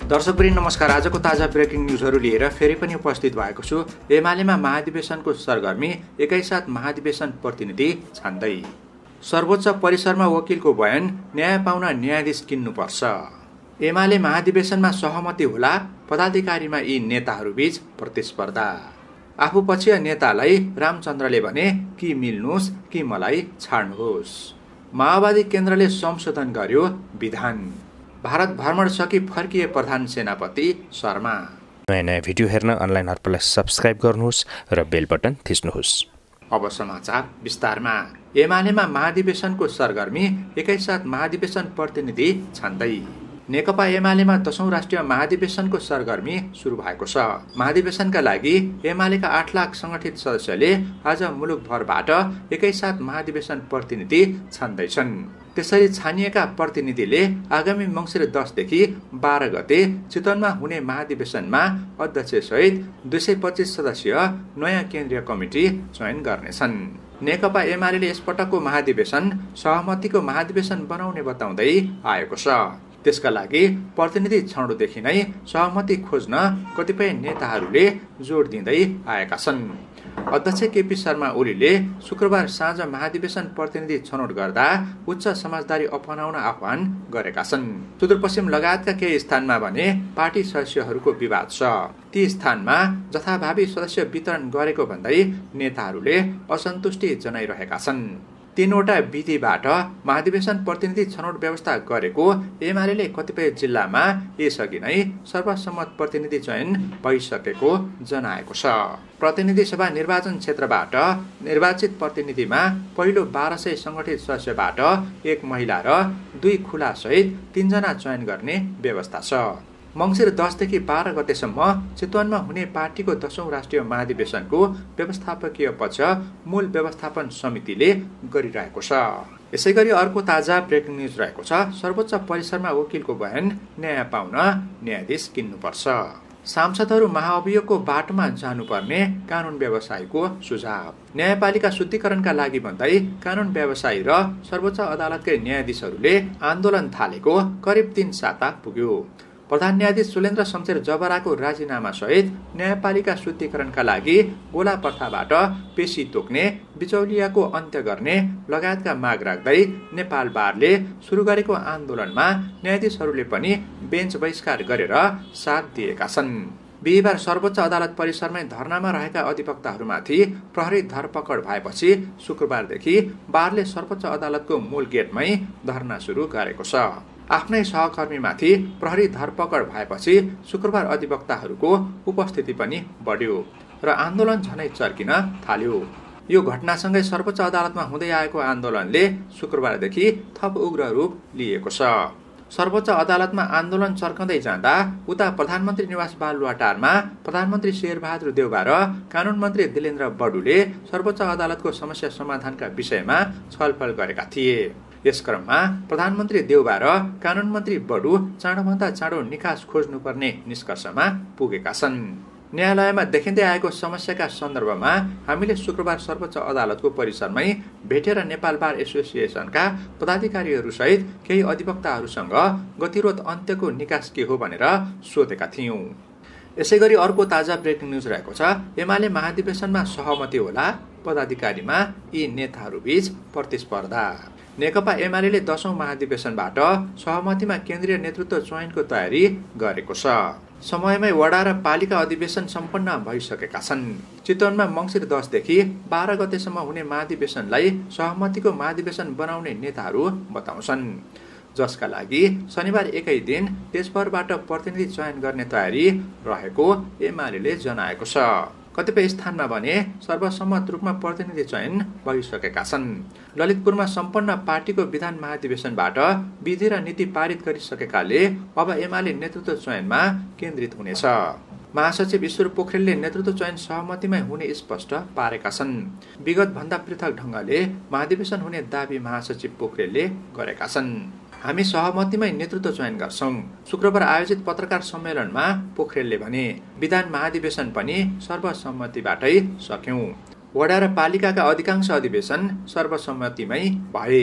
दर्शकवृन्द नमस्कार। आजको ताजा ब्रेकिङ न्युजहरू लिएर फेरि पनि उपस्थित भएको छु। एमालेमा महाधिवेशनको सरगर्मी, एकैसाथ महाधिवेशन प्रतिनिधि छान्दै। सर्वोच्च परिसरमा वकिलको बयान, न्याय पाउन न्यायाधीश किन्नुपर्छ। एमाले महाधिवेशनमा सहमति होला, पदाधिकारीमा यी नेताहरूबीच प्रतिस्पर्धा। आफू पक्षीय नेतालाई रामचन्द्रले भने कि मिल्नुहोस् कि मलाई छाड्नुहोस्। माओवादी केन्द्रले संशोधन गर्यो विधान। भारत भ्रमण सकी फर्किए प्रधान सेनापति शर्मा। नयाँ भिडियो हेर्न अनलाइन हर्पललाई सब्स्क्राइब गर्नुहोस् र बेल बटन थिच्नुहोस्। अब समाचार विस्तारमा। एमालेमा महाधिवेशनको सरगर्मी, एकैसाथ महाधिवेशन प्रतिनिधि छान्दै। नेकपा एमालेमा 10औं राष्ट्रिय महाधिवेशनको सरगर्मी सुरु भएको छ। महाधिवेशनका लागि एमालेका 8 लाख संगठित सदस्यले आज मुलुकभरबाट एकैसाथ महाधिवेशन प्रतिनिधि छान्दैछन्। त्यसरी छानिएका प्रतिनिधिले आगामी मङ्सिर 10 देखि 12 गते चितवनमा हुने महाधिवेशनमा अध्यक्षसहित 225 सदस्यीय नयाँ केन्द्रीय कमिटी चयन गर्नेछन्। नेकपा एमाले यसपटकको महाधिवेशन सहमतिको महाधिवेशन बनाउने बताउँदै आएको छ। त्यसका लागि प्रतिनिधि छनौटदेखि नै सहमति खोज्न कतिपय नेताहरूले जोड दिँदै आएका छन्। अध्यक्ष केपी शर्मा ओलीले शुक्रबार साँझ महाधिवेशन प्रतिनिधि छनौट गर्दा उच्च समझदारी अपनाउन आह्वान गरेका छन्। सुदूरपश्चिम लगायतका केही स्थानमा भने पार्टी सदस्यहरूको विवाद छ। ती स्थानमा जथाभावी सदस्य वितरण गरेको भन्दै नेताहरूले असन्तुष्टि जनाइरहेका छन्। 3वटा विधिबाट महाधिवेशन प्रतिनिधि छनौट व्यवस्था गरेको एमाले कतिपय जिल्लामा यसअघि नै सर्वसम्मत प्रतिनिधि चयन भइसकेको जनाएको छ। प्रतिनिधि सभा निर्वाचन क्षेत्रबाट निर्वाचित प्रतिनिधिमा पहिलो 1200 संगठित सदस्यबाट 1 महिला र 2 खुला सहित 3 जना चयन गर्ने व्यवस्था छ। मङ्सिर 10 देखि 12 गतेसम्म चितवनमा हुने पार्टीको 10औं राष्ट्रिय महाधिवेशनको व्यवस्थापकीय पक्ष मूल व्यवस्थापन समितिले गरिरहेको छ। यसैगरी अर्को ताजा ब्रेकिङ न्युज रहेको छ। सर्वोच्च परिसरमा वकिलको बयान, न्याय पाउन न्यायाधीश किन्नुपर्छ। सांसदहरू महाअभियोगको बाटोमा जानुपर्ने कानून व्यवसायीको सुझाव। न्यायपालिका शुद्धिकरणका लागि भन्दै कानून व्यवसायी र सर्वोच्च अदालतकै न्यायाधीशहरूले आन्दोलन थालेको करिब 3 साता पुग्यो। प्रधान न्यायाधीश सुलेन्द्र शमशेर जबराको राजीनामा सहित न्यायपालिका शुद्धिकरणका लागि गोला प्रथाबाट पेशी तोक्ने, बिचौलियाको अन्त्य गर्ने लगायतका माग राख्दै नेपाल बारले सुरु गरेको आन्दोलनमा न्यायाधीशहरूले पनि बेन्च बहिष्कार गरेर साथ दिएका छन्। बिहिबार सर्वोच्च अदालत परिसरमै धरनामा रहेका अधिवक्ताहरूमाथि प्रहरी धरपकड भएपछि शुक्रबारदेखि बारले सर्वोच्च अदालतको मूल गेटमै धरना सुरु गरेको छ। आफ्नै सहकर्मीमाथि प्रहरी धरपकड भएपछि शुक्रबार अधिवक्ताहरूको उपस्थिति पनि बढ्यो र आन्दोलन झनै चर्किन थाल्यो। यो घटनासँगै सर्वोच्च अदालतमा हुँदै आएको आन्दोलनले शुक्रबारदेखि थप उग्र रूप लिएको छ। सर्वोच्च अदालतमा आन्दोलन चर्कँदै जाँदा उता प्रधानमन्त्री निवास बालुवाटारमा प्रधानमन्त्री शेरबहादुर देउवा र कानून मन्त्री दिलेन्द्र बडुले सर्वोच्च अदालतको समस्या समाधानका विषयमा छलफल गरेका थिए। यस क्रममा प्रधानमन्त्री देउवा र कानून मन्त्री बडु चाँडोभन्दा चाँडो निकास खोज्नुपर्ने निष्कर्षमा पुगेका छन्। न्यायालयमा देखिँदै आएको समस्याका सन्दर्भमा हामीले शुक्रबार सर्वोच्च अदालतको परिसरमै भेटेर नेपाल बार एसोसिएसनका पदाधिकारीहरूसहित केही अधिवक्ताहरूसँग गतिरोध अन्त्यको निकास के हो भनेर सोधेका थियौं। यसैगरी अर्को ताजा ब्रेकिङ न्युज रहेको छ। एमाले महाधिवेशनमा सहमति होला, पदाधिकारीमा यी नेताहरूबीच प्रतिस्पर्धा। नेकपा एमाले 10औं महाधिवेशनबाट सहमतिमा केन्द्रीय नेतृत्व चयनको तयारी गरेको छ। समयमै वडा र पालिका अधिवेशन सम्पन्न भइसकेका छन्। चितवनमा मङ्सिर 10 देखि 12 गतेसम्म हुने महाधिवेशनलाई सहमतिको महाधिवेशन बनाउने नेताहरू बताउँछन्, जसका लागि शनिबार एकै दिन देशभरबाट प्रतिनिधि चयन गर्ने तयारी रहेको एमाले जनाएको छ। कतिपय स्थानमा भने सर्वसम्मत रूपमा प्रतिनिधि चयन भइसकेका छन्। ललितपुरमा सम्पन्न पार्टीको विधान महाधिवेशनबाट विधि र नीति पारित गरिसकेकाले अब एमाले नेतृत्व चयनमा केन्द्रित हुनेछ। महासचिव ईश्वर पोखरेलले नेतृत्व चयन सहमतिमै हुने स्पष्ट पारेका छन्। विगत भन्दा पृथक ढंगले महाधिवेशन हुने दावी महासचिव पोखरेलले गरेका छन्। हामी सहमतिमै नेतृत्व चयन गर्छौं। शुक्रबार आयोजित पत्रकार सम्मेलनमा पोखरेलले भने, विधान महाधिवेशन पनि सर्वसम्मतिबाटै सक्यौं। वडा र पालिकाका अधिकांश अधिवेशन सर्वसम्मतिमै भए।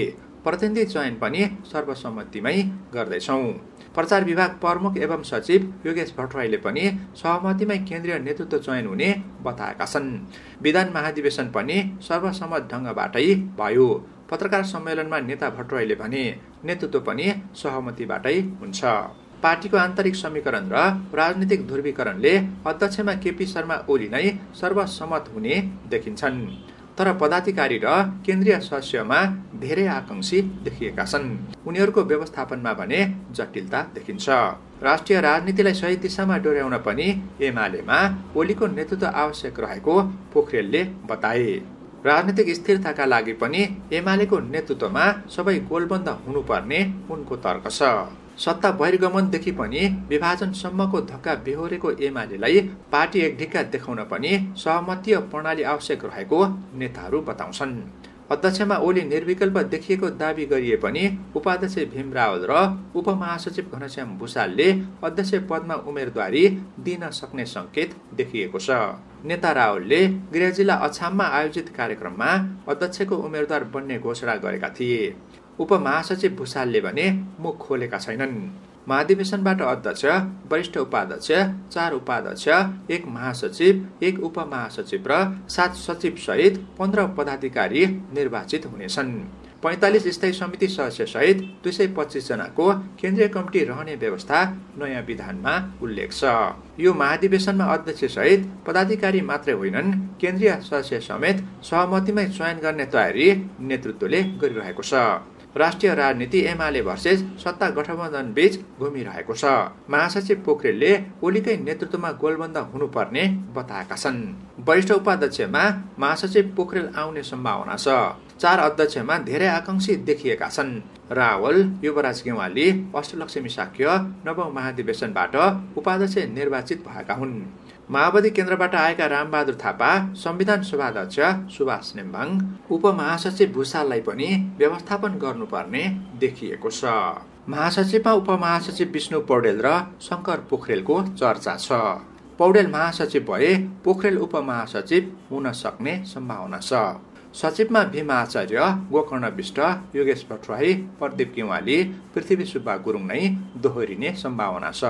प्रतिनिधि चयन पनि सर्वसम्मतिमै गर्दैछौँ। प्रचार विभाग प्रमुख एवं सचिव योगेश भट्टराईले पनि सहमतिमै केन्द्रीय नेतृत्व चयन हुने बताएका छन्। विधान महाधिवेशन पनि सर्वसम्मत ढङ्गबाटै भयो। पत्रकार सम्मेलनमा नेता भट्टराईले भने नेतृत्व पनि सहमतिबाटै हुन्छ। पार्टीको आन्तरिक समीकरण र राजनीतिक ध्रुवीकरणले अध्यक्षमा केपी शर्मा ओली नै सर्वसम्मत हुने देखिन्छन्। तर पदाधिकारी र केन्द्रीय सदस्यमा धेरै आकांक्षी देखिएका छन्। उनीहरूको व्यवस्थापनमा भने जटिलता देखिन्छ। राष्ट्रिय राजनीतिलाई सही दिशामा डोर्याउन पनि एमालेमा ओलीको नेतृत्व आवश्यक रहेको पोखरेलले बताए। राजनीतिक स्थिरताका लागि पनि एमालेको नेतृत्वमा सबै गोलबन्द हुनुपर्ने उनको तर्क छ। सत्ता बहिर्गमनदेखि पनि विभाजनसम्मको धक्का बेहोरेको एमालेलाई पार्टी एकढिक्का देखाउन पनि सहमतीय प्रणाली आवश्यक रहेको नेताहरू बताउँछन्। अध्यक्षमा ओली निर्विकल्प देखिएको दावी गरिए पनि उपाध्यक्ष भीम रावल र उपमहासचिव घनश्याम भुसालले अध्यक्ष पदमा उम्मेदवारी दिन सक्ने संकेत देखिएको छ। नेता रावलले गृह जिल्ला अछाममा आयोजित कार्यक्रममा अध्यक्षको उम्मेद्वार बन्ने घोषणा गरेका थिए। उपमहासचिव भुसालले भने मुख खोलेका छैनन्। महाधिवेशनबाट अध्यक्ष, वरिष्ठ उपाध्यक्ष, 4 उपाध्यक्ष, 1 महासचिव, 1 उपमहासचिव र 7 सचिव सहित 15 पदाधिकारी निर्वाचित हुनेछन्। 45 स्थायी समिति सदस्य सहित 225 जनाको केन्द्रीय कमिटी रहने व्यवस्था नयाँ विधानमा उल्लेख छ। यो महाधिवेशनमा अध्यक्ष सहित पदाधिकारी मात्रै होइनन्, केन्द्रीय सदस्य समेत सहमतिमै चयन गर्ने तयारी नेतृत्वले गरिरहेको छ। राष्ट्रिय राजनीति एमाले भर्सेस सत्ता गठबन्धन बीच घुमिरहेको छ। महासचिव पोखरेलले ओलीकै नेतृत्वमा गोलबन्द हुनुपर्ने बताएका छन्। वरिष्ठ उपाध्यक्षमा महासचिव पोखरेल आउने सम्भावना छ। 4 अध्यक्षमा धेरै आकांक्षी देखिएका छन्। रावल, युवराज गेवाली, अष्टलक्ष्मी शाक्य नवौं महाधिवेशनबाट उपाध्यक्ष निर्वाचित भएका हुन्। माओवादी केन्द्रबाट आएका रामबहादुर थापा, संविधान सभाध्यक्ष सुभाष नेम्बाङ, उपमहासचिव भुसाललाई पनि व्यवस्थापन गर्नुपर्ने देखिएको छ। महासचिवमा उपमहासचिव विष्णु पौडेल र शङ्कर पोखरेलको चर्चा छ। पौडेल महासचिव भए पोखरेल उपमहासचिव हुन सक्ने सम्भावना छ। सचिवमा भीम आचार्य, गोकर्ण विष्ट, योगेश भट्टराई, प्रदीप गेवाली, पृथ्वी सुब्बा गुरुङ नै दोहोरिने सम्भावना छ।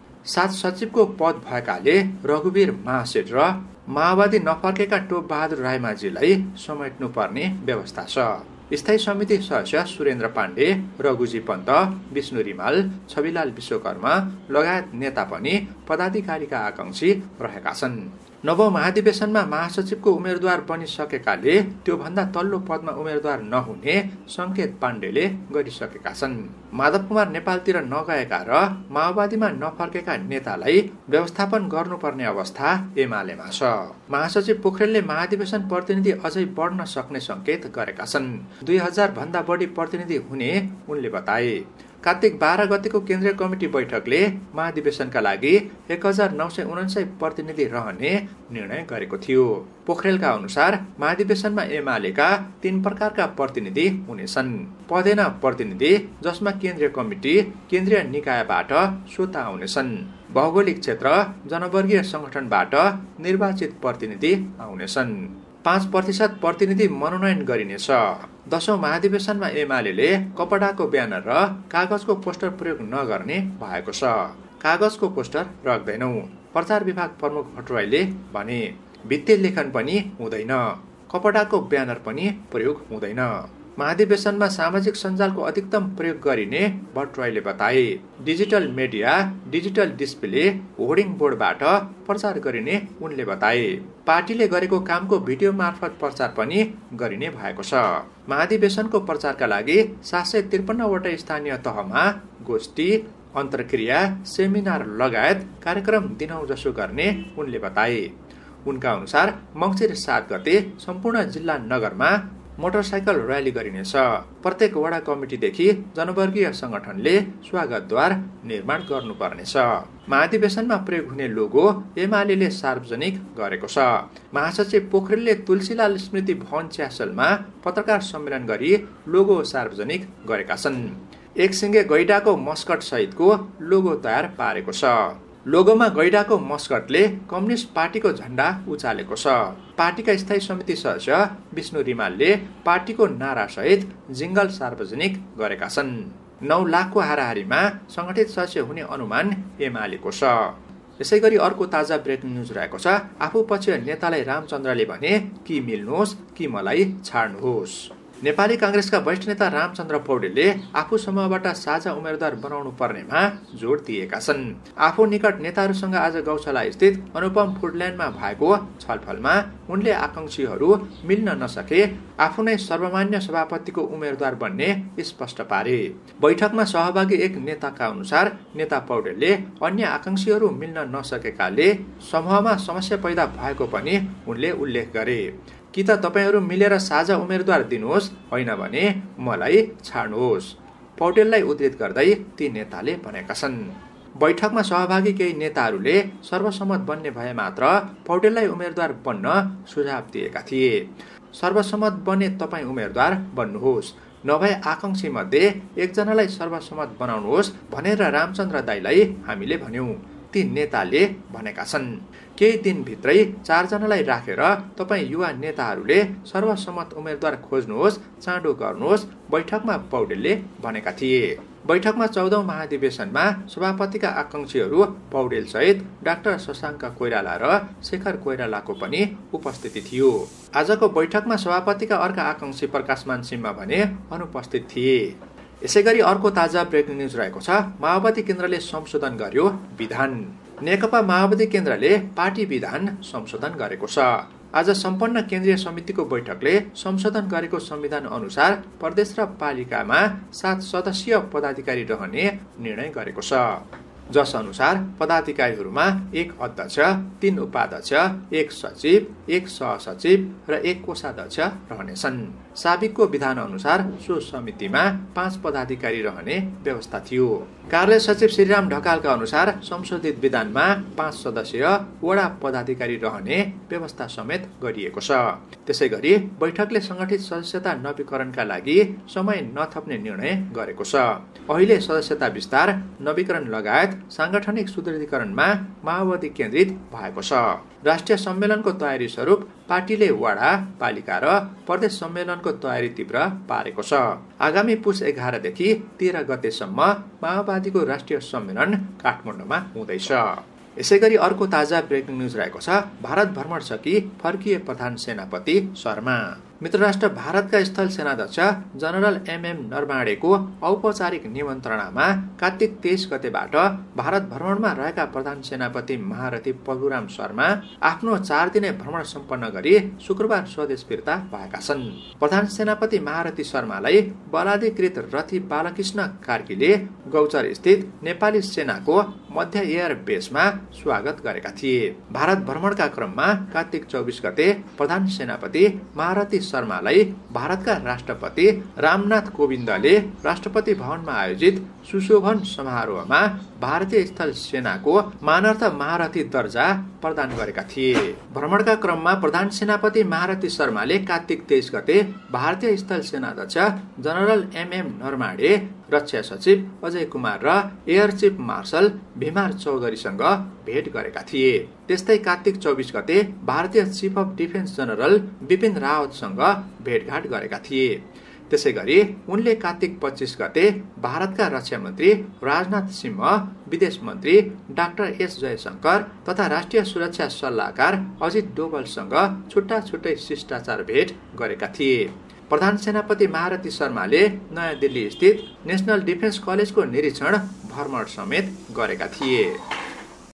7 सचिवको पद भएकाले रघुवीर महासेठ र माओवादी नफर्केका टोप बहादुर रायमाझीलाई समेट्नुपर्ने व्यवस्था छ। स्थायी समिति सदस्य सुरेन्द्र पाण्डे, रघुजी पन्त, विष्णु रिमाल, छविलाल विश्वकर्मा लगायत नेता पनि पदाधिकारीका आकांक्षी रहेका छन्। नवौं महाधिवेशनमा महासचिवको उम्मेद्वार बनिसकेकाले त्योभन्दा तल्लो पदमा उम्मेद्वार नहुने संकेत पाण्डेले गरिसकेका छन्। माधव कुमार नेपालतिर नगएका र माओवादीमा नफर्केका नेतालाई व्यवस्थापन गर्नुपर्ने अवस्था एमालेमा छ। महासचिव पोखरेलले महाधिवेशन प्रतिनिधि अझै बढ्न सक्ने संकेत गरेका छन्। 2000 भन्दा बढी प्रतिनिधि हुने उनले बताए। कार्तिक 12 गतेको केन्द्रीय कमिटी बैठकले महाधिवेशनका लागि 1949 प्रतिनिधि रहने निर्णय गरेको थियो। पोखरेलका अनुसार महाधिवेशनमा एमालेका 3 प्रकारका प्रतिनिधि हुनेछन्। पदेन प्रतिनिधि, जसमा केन्द्रीय कमिटी, केन्द्रीय निकायबाट स्वतः आउनेछन्। भौगोलिक क्षेत्र, जनवर्गीय संगठनबाट निर्वाचित प्रतिनिधि आउनेछन्। 5% प्रतिनिधि मनोनयन गरिनेछ। 10औं महाधिवेशनमा एमाले कपडाको ब्यानर र कागजको पोस्टर प्रयोग नगर्ने भएको छ। कागजको पोस्टर राख्दैनौ, प्रचार विभाग प्रमुख भट्टराईले भने। भित्ते लेखन पनि हुँदैन, कपडाको ब्यानर पनि प्रयोग हुँदैन। महाधिवेशनमा सामाजिक सञ्जालको अधिकतम प्रयोग गरिने भट्टराईले बताए। Digital media, digital display, hoarding बोर्डबाट प्रचार गरिने उनले बताए। पार्टीले गरेको कामको भिडियो मार्फत प्रचार पनि गरिने भएको छ। महाधिवेशनको प्रचारका लागि 753 वटा स्थानीय तहमा गोष्ठी, अन्तर्क्रिया, सेमिनार लगायत कार्यक्रम दिनौं जसो गर्ने उनले बताए। उनका अनुसार मङ्सिर 7 गते सम्पूर्ण जिल्ला नगरमा मोटरसाइकल र्याली गरिनेछ। प्रत्येक वडा कमिटीदेखि जनवर्गीय संगठनले स्वागतद्वार निर्माण गर्नुपर्नेछ। महाधिवेशनमा प्रयोग हुने लोगो एमाले सार्वजनिक गरेको छ। महासचिव पोखरेलले तुलसीलाल स्मृति भवन च्यासलमा पत्रकार सम्मेलन गरी लोगो सार्वजनिक गरेका छन्। एक सिंगे गैडाको मस्कट सहितको लोगो तयार पारेको छ। लोगोमा गैंडाको मस्कटले कम्युनिस्ट पार्टीको झण्डा उचालेको छ। पार्टीका स्थायी समिति सदस्य विष्णु रिमालले पार्टीको नारासहित जिङ्गल सार्वजनिक गरेका छन्। 9 लाखको हाराहारीमा संगठित सदस्य हुने अनुमान एमालेको छ। यसैगरी अर्को ताजा ब्रेकिङ न्युज रहेको छ। आफू पक्षीय नेतालाई रामचन्द्रले भने कि मिल्नुहोस् कि मलाई छाड्नुहोस्। नेपाली कांग्रेसका वरिष्ठ नेता रामचन्द्र पौडेलले आफू समूहबाट साझा उम्मेद्वार बनाउनु पर्नेमा जोड दिएका छन्। आफू निकट नेताहरूसँग आज गौशाला स्थित अनुपम फुडल्यान्डमा भएको छलफलमा उनले आकांक्षीहरू मिल्न नसके आफू नै सर्वमान्य सभापतिको उम्मेद्वार बन्ने स्पष्ट पारे। बैठकमा सहभागी एक नेताका अनुसार नेता पौडेलले अन्य आकांक्षीहरू मिल्न नसकेकाले समूहमा समस्या पैदा भएको पनि उनले उल्लेख गरे। कि त तपाईहरू मिलेर साझा उम्मेद्वार दिनुहोस्, होइन भने मलाई छाड्नुहोस्, पौडेललाई उद्धृत गर्दै ती नेताले भनेका छन्। बैठकमा सहभागी केही नेताहरूले सर्वसम्मत बन्ने भए मात्र पौडेललाई उम्मेद्वार बन्न सुझाव दिएका थिए। सर्वसम्मत बने तपाईँ उम्मेद्वार बन्नुहोस्, नभए आकांक्षी मध्ये एकजनालाई सर्वसम्मत बनाउनुहोस् भनेर रामचन्द्र दाईलाई हामीले भन्यौं, ती नेताले भनेका छन्। केही दिनभित्रै 4 जनालाई राखेर तपाईँ युवा नेताहरूले सर्वसम्मत उम्मेद्वार खोज्नुहोस्, चाँडो गर्नुहोस्, बैठकमा पौडेलले भनेका थिए। बैठकमा 14औं महाधिवेशनमा सभापतिका आकांक्षीहरू पौडेल सहित डाक्टर शशाङ्क कोइराला र शेखर कोइरालाको पनि उपस्थिति थियो। आजको बैठकमा सभापतिका अर्का आकांक्षी प्रकाशमान सिंह भने अनुपस्थित थिए। यसैगरी अर्को ताजा ब्रेकिङ न्युज रहेको छ। माओवादी केन्द्रले संशोधन गर्यो विधान। नेकपा माओवादी केन्द्रले पार्टी विधान संशोधन गरेको छ। आज सम्पन्न केन्द्रीय समितिको बैठकले संशोधन गरेको संविधान अनुसार प्रदेश र पालिकामा 7 सदस्यीय पदाधिकारी रहने निर्णय गरेको छ। जस अनुसार पदाधिकारीहरूमा 1 अध्यक्ष, 3 उपाध्यक्ष, 1 सचिव, 1 सहसचिव र 1 कोषाध्यक्ष रहनेछन्। साबिकको विधान अनुसार सो समितिमा 5 पदाधिकारी रहने व्यवस्था थियो। कार्यालय सचिव श्रीराम ढकालका अनुसार संशोधित विधानमा 5 सदस्यीय वडा पदाधिकारी रहने व्यवस्था समेत गरिएको छ। त्यसैगरी बैठकले संगठित सदस्यता नवीकरणका लागि समय नथप्ने निर्णय गरेको छ। अहिले सदस्यता विस्तार, नवीकरण लगायत सांगठनिक सुदृढीकरणमा माओवादी केन्द्रित भएको छ। राष्ट्रिय सम्मेलनको तयारी स्वरूप पार्टीले वडा, पालिका र प्रदेश सम्मेलनको तयारी तीव्र पारेको छ। आगामी पुस 11 देखि 13 गतेसम्म माओवादीको राष्ट्रिय सम्मेलन काठमाडौँमा हुँदैछ। यसैगरी अर्को ताजा ब्रेकिङ न्युज रहेको छ। भारत भ्रमण सकी फर्किए प्रधान सेनापति शर्मा। मित्रराष्ट्र भारतका स्थल सेनाध्यक्ष जनरल MM नरवाणेको औपचारिक निमन्त्रणामा कार्तिक 23 गतेबाट भारत भ्रमणमा रहेका प्रधान सेनापति महारथी प्रभुराम शर्मा आफ्नो 4 दिने भ्रमण सम्पन्न गरी शुक्रबार स्वदेश फिर्ता भएका छन्। प्रधान सेनापति महारथी शर्मालाई बलाधिकृत रथी बालकृष्ण कार्कीले गौचर स्थित नेपाली सेनाको मध्य एयर बेसमा स्वागत गरेका थिए। भारत भ्रमणका क्रममा कार्तिक 24 गते प्रधान सेनापति महारथी शर्मालाई भारतका राष्ट्रपति रामनाथ कोविन्दले राष्ट्रपति भवनमा आयोजित सुशोभन समारोहमा भारतीय स्थल सेनाको मानार्थ महारथी दर्जा प्रदान गरेका थिए। भ्रमणका क्रममा प्रधान सेनापति महारथी शर्माले कार्तिक 23 गते भारतीय स्थल सेनाध्यक्ष जनरल MM नरवाणे, रक्षा सचिव अजय कुमार र एयर चिफ मार्शल भीमार चौधरीसँग भेट गरेका थिए। त्यस्तै कार्तिक 24 गते भारतीय chief of defence general Bipin रावतसँग भेटघाट गरेका थिए। त्यसैगरी उनले कार्तिक 25 गते भारतका रक्षा मन्त्री राजनाथ सिंह, विदेश मन्त्री डाक्टर S जयशंकर तथा राष्ट्रिय सुरक्षा सल्लाहकार अजित डोभालसँग छुट्टा छुट्टै शिष्टाचार भेट गरेका थिए। प्रधान सेनापति महारथी शर्माले नयाँ दिल्ली स्थित नेशनल डिफेन्स कलेजको निरीक्षण भ्रमण समेत गरेका थिए।